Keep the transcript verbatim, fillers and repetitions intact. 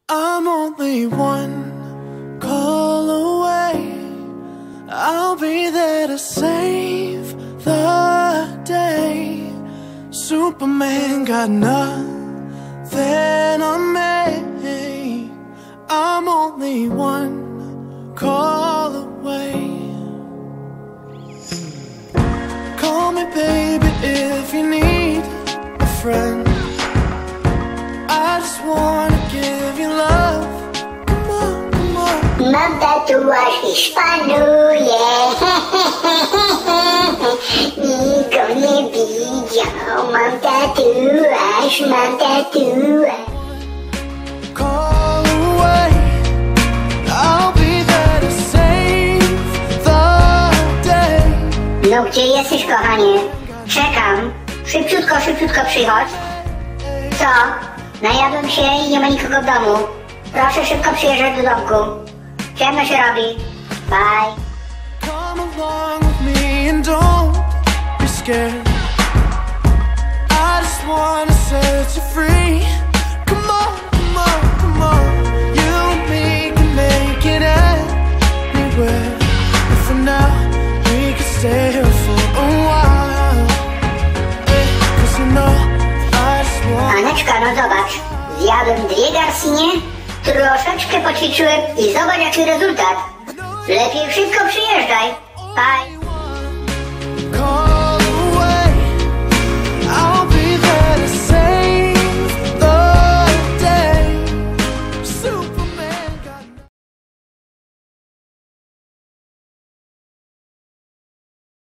I'm only one call away. I'll be there to save the day. Superman got nothing on me. I'm only one call away. Call me baby if you need a friend. I just wanna give you love. Come on, come on. Mam tatuaż i szpanuję. Nikt go nie widział. Mam tatuaż, mam tatuaż. Call away. I'll be there to save the day. No gdzie jesteś, kochanie? Czekam. Szybciutko, szybciutko przychodź. Co? Najadłem się i nie ma nikogo w domu. Proszę szybko przyjeżdżać do domku. Ciemno się robi. Bye. Come along with me and don't be scared. I just wanna set you free. Come on, come on, come on. You and me can make it anywhere. And for now, we can stay here for a while. Hey, 'cause you know I just want. Aneczka, no zobacz. Zjadłem dwie garsinie, troszeczkę poćwiczyłem i zobacz jaki rezultat. Lepiej szybko przyjeżdżaj. Bye.